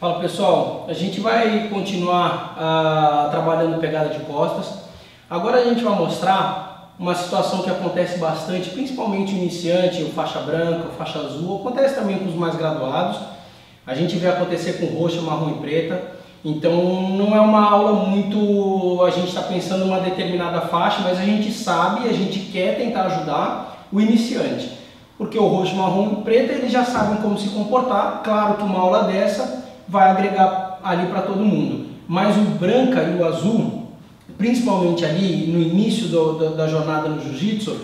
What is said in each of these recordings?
Fala pessoal, a gente vai continuar trabalhando pegada de costas. Agora a gente vai mostrar uma situação que acontece bastante, principalmente o iniciante, o faixa branca, o faixa azul, acontece também com os mais graduados. A gente vê acontecer com roxa, marrom e preta. Então não é uma aula muito, a gente está pensando em uma determinada faixa, mas a gente sabe, a gente quer tentar ajudar o iniciante. Porque o roxo, marrom e preta, eles já sabem como se comportar. Claro que uma aula dessa vai agregar ali para todo mundo. Mas o branca e o azul, principalmente ali no início da jornada no jiu-jitsu,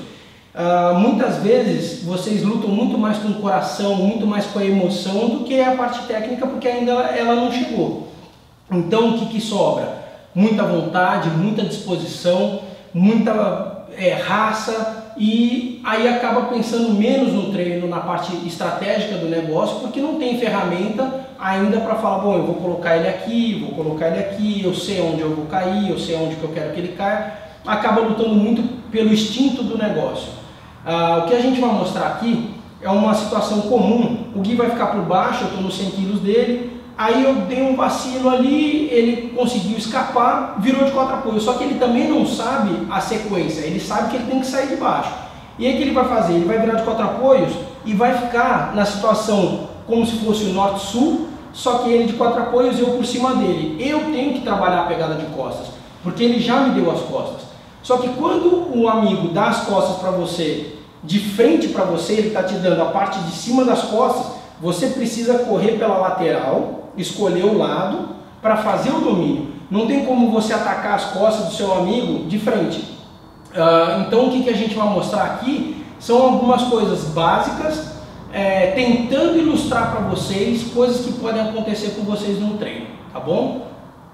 muitas vezes vocês lutam muito mais com o coração, muito mais com a emoção do que a parte técnica, porque ainda ela não chegou. Então o que sobra? Muita vontade, muita disposição, muita raça, e aí acaba pensando menos no treino, na parte estratégica do negócio, porque não tem ferramenta ainda para falar, bom, eu vou colocar ele aqui, vou colocar ele aqui, eu sei onde eu vou cair, eu sei onde que eu quero que ele caia. Acaba lutando muito pelo instinto do negócio. O que a gente vai mostrar aqui é uma situação comum. O Gui vai ficar por baixo, eu estou nos 100 kg dele, aí eu dei um vacilo ali, ele conseguiu escapar, virou de 4 apoios, só que ele também não sabe a sequência, ele sabe que ele tem que sair de baixo. E aí o que ele vai fazer? Ele vai virar de 4 apoios e vai ficar na situação como se fosse o norte-sul, só que ele de 4 apoios e eu por cima dele. Eu tenho que trabalhar a pegada de costas, porque ele já me deu as costas. Só que quando o amigo dá as costas para você, de frente para você, ele está te dando a parte de cima das costas, você precisa correr pela lateral, escolher o lado para fazer o domínio. Não tem como você atacar as costas do seu amigo de frente. Então o que a gente vai mostrar aqui são algumas coisas básicas, tentando ilustrar para vocês coisas que podem acontecer com vocês no treino, tá bom?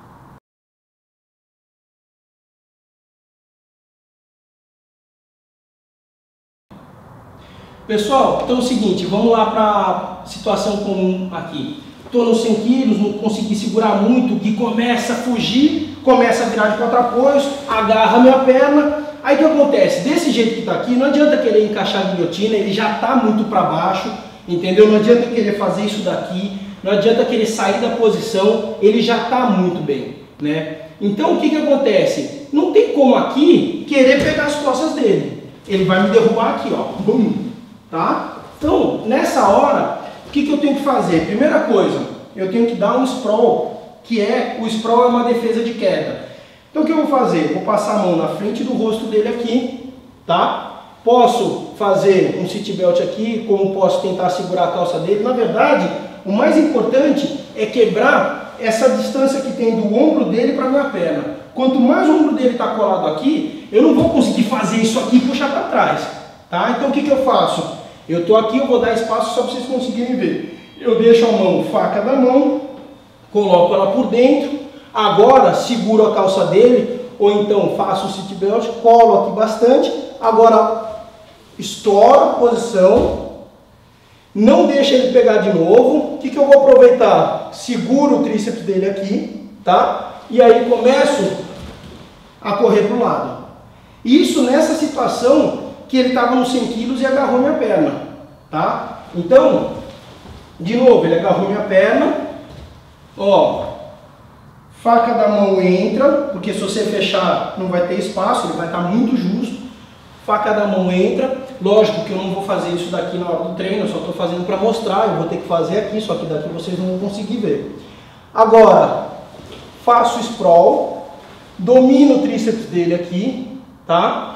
Pessoal, então é o seguinte, vamos lá para a situação comum aqui. Estou nos 100 quilos, não consegui segurar muito, o Gui começa a fugir, começa a virar de 4 apoios, agarra a minha perna. Aí o que acontece? Desse jeito que está aqui, não adianta querer encaixar a guilhotina, ele já está muito para baixo, entendeu? Não adianta querer fazer isso daqui, não adianta querer sair da posição, ele já está muito bem, né? Então o que acontece? Não tem como aqui querer pegar as costas dele, ele vai me derrubar aqui, ó, bum, tá? Então, nessa hora, o que eu tenho que fazer? Primeira coisa, eu tenho que dar um sprawl, o sprawl é uma defesa de queda. Então o que eu vou fazer? Vou passar a mão na frente do rosto dele aqui, tá? Posso fazer um seat belt aqui, como posso tentar segurar a calça dele. Na verdade, o mais importante é quebrar essa distância que tem do ombro dele para a minha perna. Quanto mais o ombro dele está colado aqui, eu não vou conseguir fazer isso aqui e puxar para trás, tá? Então o que eu faço? Eu estou aqui, eu vou dar espaço só para vocês conseguirem ver. Eu deixo a mão, faca da mão, coloco ela por dentro, agora seguro a calça dele, ou então faço o seat belt, colo aqui bastante, agora estouro a posição, não deixa ele pegar de novo. O que eu vou aproveitar? Seguro o tríceps dele aqui, tá? E aí começo a correr para o lado. Isso nessa situação que ele estava nos 100 quilos e agarrou minha perna, tá? Então, de novo, ele agarrou minha perna, ó, faca da mão entra, porque se você fechar não vai ter espaço, ele vai estar muito justo, faca da mão entra, lógico que eu não vou fazer isso daqui na hora do treino, eu só estou fazendo para mostrar, eu vou ter que fazer aqui, só que daqui vocês não vão conseguir ver. Agora, faço sprawl, domino o tríceps dele aqui, tá?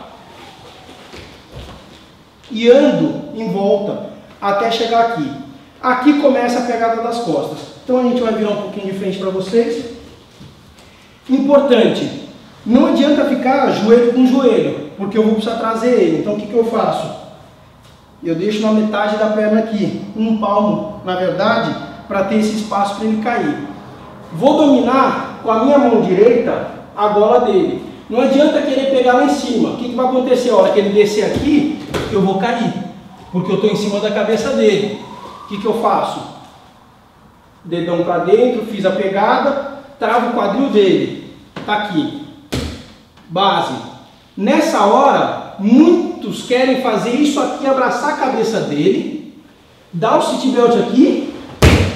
E ando em volta até chegar aqui. Aqui começa a pegada das costas. Então a gente vai virar um pouquinho de frente para vocês. Importante, não adianta ficar joelho com joelho, porque eu vou precisar trazer ele. Então o que eu faço? Eu deixo na metade da perna aqui, um palmo, na verdade, para ter esse espaço para ele cair. Vou dominar com a minha mão direita a gola dele. Não adianta querer pegar lá em cima. O que vai acontecer? A hora que ele descer aqui, eu vou cair, porque eu estou em cima da cabeça dele. O que eu faço? Dedão para dentro, fiz a pegada, travo o quadril dele. Tá aqui. Base. Nessa hora, muitos querem fazer isso aqui, abraçar a cabeça dele, dar o seat belt aqui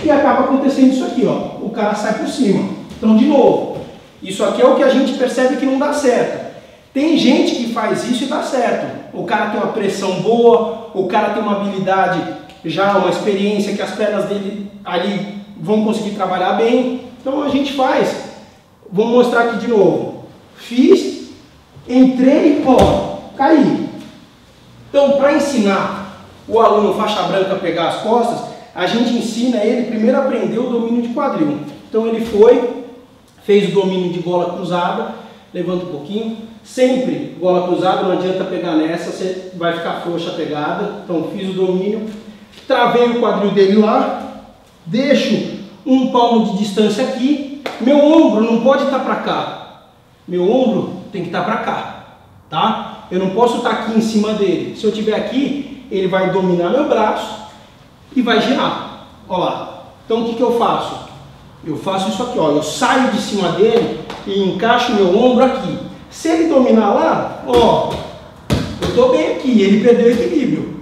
e acaba acontecendo isso aqui, ó. O cara sai por cima. Então, de novo, isso aqui é o que a gente percebe que não dá certo. Tem gente que faz isso e dá certo. O cara tem uma pressão boa, o cara tem uma habilidade, já uma experiência que as pernas dele ali vão conseguir trabalhar bem. Então a gente faz. Vou mostrar aqui de novo. Fiz, entrei, ó, caí. Então, para ensinar o aluno faixa branca a pegar as costas, a gente ensina ele primeiro a aprender o domínio de quadril. Então ele foi, fez o domínio de gola cruzada, levanta um pouquinho, sempre gola cruzada, não adianta pegar nessa, você vai ficar frouxa a pegada. Então fiz o domínio, travei o quadril dele lá, deixo um palmo de distância aqui, meu ombro não pode estar para cá, meu ombro tem que estar para cá, tá? Eu não posso estar aqui em cima dele. Se eu estiver aqui, ele vai dominar meu braço e vai girar. Olha lá. Então o que eu faço? Eu faço isso aqui, ó. Eu saio de cima dele e encaixo meu ombro aqui. Se ele dominar lá, ó, eu estou bem aqui, ele perdeu o equilíbrio.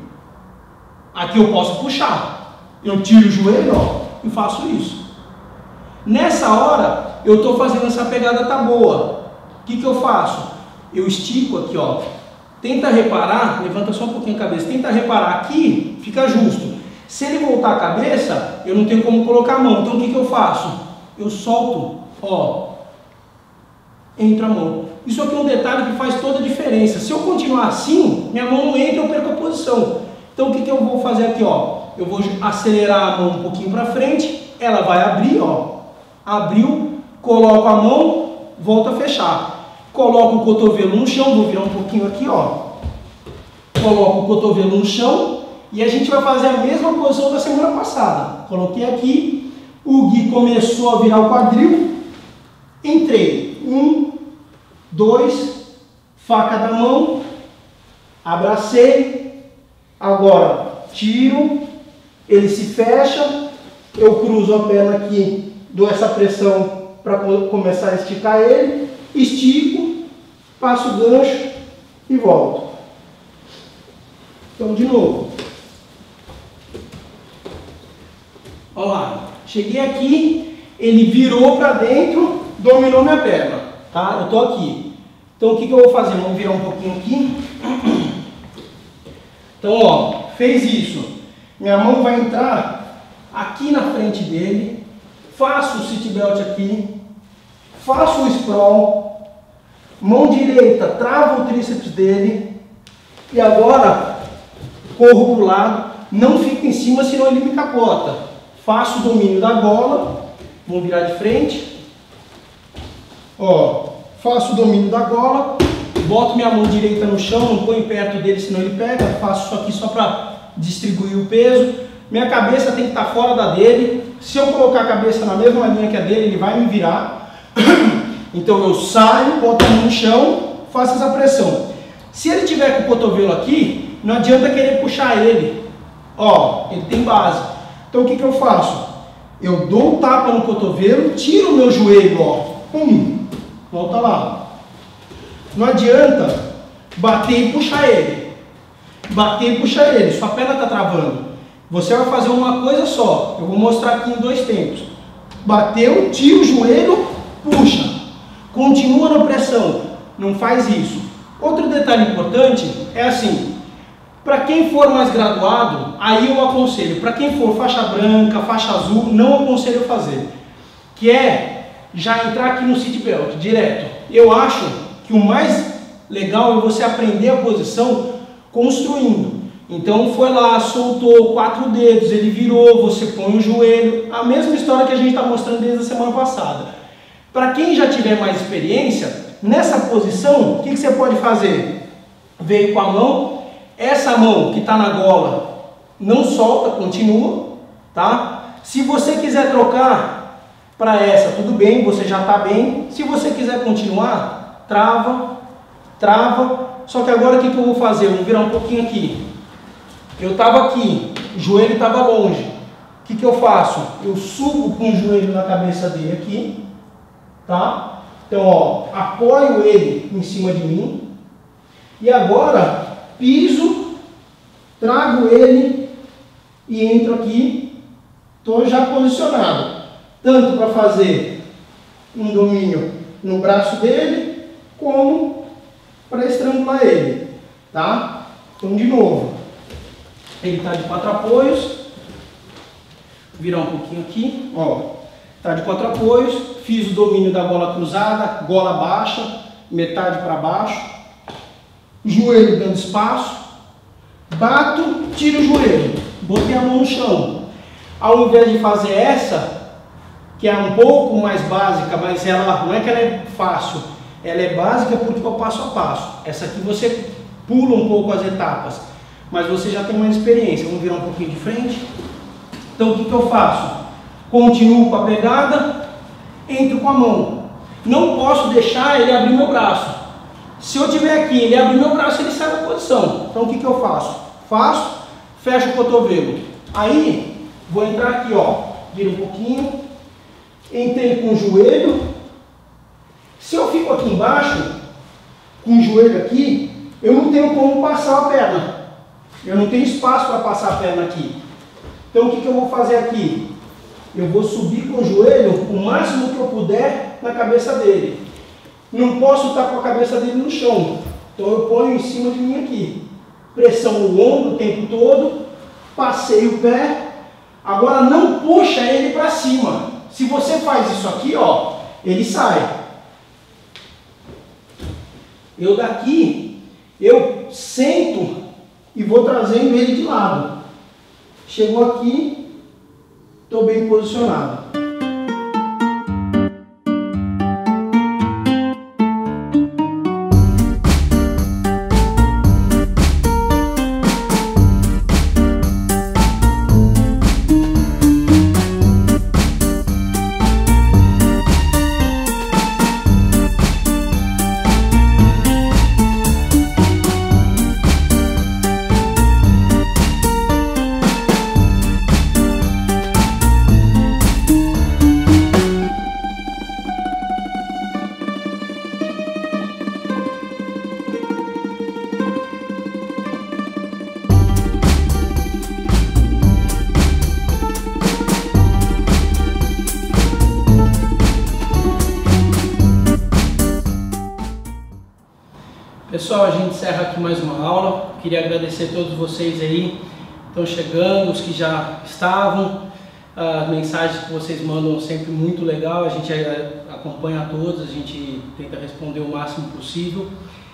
Aqui eu posso puxar. Eu tiro o joelho, ó, e faço isso. Nessa hora, eu estou fazendo essa pegada, tá boa. O que eu faço? Eu estico aqui, ó. Tenta reparar, levanta só um pouquinho a cabeça, tenta reparar aqui, fica justo. Se ele voltar a cabeça, eu não tenho como colocar a mão. Então o que eu faço? Eu solto, ó, entra a mão. Isso aqui é um detalhe que faz toda a diferença. Se eu continuar assim, minha mão não entra, eu perco a posição. Então o que eu vou fazer aqui, ó? Eu vou acelerar a mão um pouquinho para frente, ela vai abrir, ó. Abriu, coloco a mão, volto a fechar. Coloco o cotovelo no chão, vou virar um pouquinho aqui, ó. Coloco o cotovelo no chão e a gente vai fazer a mesma posição da semana passada. Coloquei aqui, o Gui começou a virar o quadril, entrei. 1, 2, faca da mão, abracei, agora tiro, ele se fecha, eu cruzo a perna aqui, dou essa pressão para começar a esticar ele, estico, passo o gancho e volto. Então, de novo. Olha lá, cheguei aqui, ele virou para dentro, dominou minha perna, tá? Eu tô aqui. Então, o que eu vou fazer? Vamos virar um pouquinho aqui. Então, ó, fez isso. Minha mão vai entrar aqui na frente dele, faço o seat belt aqui, faço o sprawl, mão direita, travo o tríceps dele e agora corro para o lado, não fico em cima, senão ele me capota. Faço o domínio da gola, vamos virar de frente, ó, faço o domínio da gola, boto minha mão direita no chão, não ponho perto dele, senão ele pega, faço isso aqui só para distribuir o peso, minha cabeça tem que estar fora da dele, se eu colocar a cabeça na mesma linha que a dele, ele vai me virar, então eu saio, boto a mão no chão, faço essa pressão. Se ele tiver com o cotovelo aqui, não adianta querer puxar ele, ó, ele tem base. Então o que eu faço? Eu dou um tapa no cotovelo, tiro o meu joelho, ó, volta lá. Não adianta bater e puxar ele. Bater e puxar ele, sua perna está travando. Você vai fazer uma coisa só, eu vou mostrar aqui em 2 tempos. Bateu, tira o joelho, puxa. Continua na pressão, não faz isso. Outro detalhe importante é assim, para quem for mais graduado, aí eu aconselho. Para quem for faixa branca, faixa azul, não aconselho fazer. Que é já entrar aqui no seat belt, direto. Eu acho que o mais legal é você aprender a posição construindo. Então foi lá, soltou 4 dedos, ele virou, você põe o joelho. A mesma história que a gente está mostrando desde a semana passada. Para quem já tiver mais experiência, nessa posição, o que você pode fazer? Veio com a mão, essa mão que está na gola não solta, continua, tá? Se você quiser trocar para essa, tudo bem, você já está bem. Se você quiser continuar, trava, trava. Só que agora o que eu vou fazer? Eu vou virar um pouquinho aqui. Eu estava aqui, o joelho estava longe. O que eu faço? Eu subo com o joelho na cabeça dele aqui, tá? Então, ó, apoio ele em cima de mim. E agora, piso, trago ele e entro aqui Estou já posicionado, tanto para fazer um domínio no braço dele, como para estrangular ele, tá? Então, de novo, ele está de 4 apoios, vou virar um pouquinho aqui, ó, está de 4 apoios, fiz o domínio da gola cruzada, gola baixa, metade para baixo, joelho dando espaço, bato, tiro o joelho, botei a mão no chão. Ao invés de fazer essa, que é um pouco mais básica, mas ela não é que ela é fácil, ela é básica porque é o passo a passo. Essa aqui você pula um pouco as etapas, mas você já tem mais experiência. Vamos virar um pouquinho de frente. Então o que eu faço? Continuo com a pegada, entro com a mão. Não posso deixar ele abrir meu braço. Se eu tiver aqui, ele abre meu braço, ele sai da posição. Então o que eu faço? Faço, fecho o cotovelo. Aí, vou entrar aqui, ó, vira um pouquinho, entrei com o joelho. Se eu fico aqui embaixo, com o joelho aqui, eu não tenho como passar a perna. Eu não tenho espaço para passar a perna aqui. Então o que eu vou fazer aqui? Eu vou subir com o joelho o máximo que eu puder na cabeça dele. Não posso estar com a cabeça dele no chão. Então eu ponho em cima de mim aqui. Pressão no ombro o tempo todo. Passei o pé. Agora não puxa ele para cima. Se você faz isso aqui, ó, ele sai. Eu daqui, eu sento e vou trazendo ele de lado. Chegou aqui, estou bem posicionado. Pessoal, a gente encerra aqui mais uma aula. Queria agradecer a todos vocês aí que estão chegando, os que já estavam, as mensagens que vocês mandam sempre muito legal. A gente acompanha todos, a gente tenta responder o máximo possível.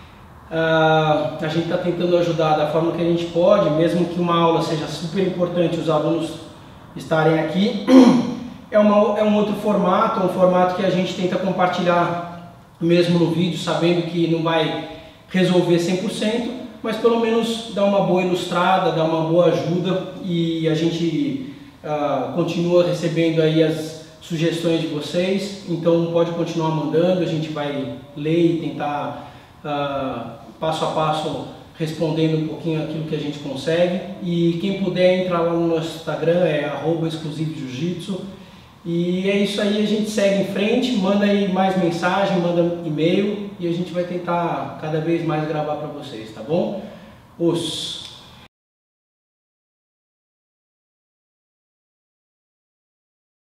A gente está tentando ajudar da forma que a gente pode, mesmo que uma aula seja super importante os alunos estarem aqui. É um outro formato, um formato que a gente tenta compartilhar mesmo no vídeo, sabendo que não vai resolver 100%, mas pelo menos dar uma boa ilustrada, dar uma boa ajuda, e a gente continua recebendo aí as sugestões de vocês, então pode continuar mandando, a gente vai ler e tentar passo a passo respondendo um pouquinho aquilo que a gente consegue. E quem puder entrar lá no nosso Instagram, é @exclusivojujitsu. E é isso aí, a gente segue em frente, manda aí mais mensagem, manda e-mail, e a gente vai tentar cada vez mais gravar para vocês, tá bom?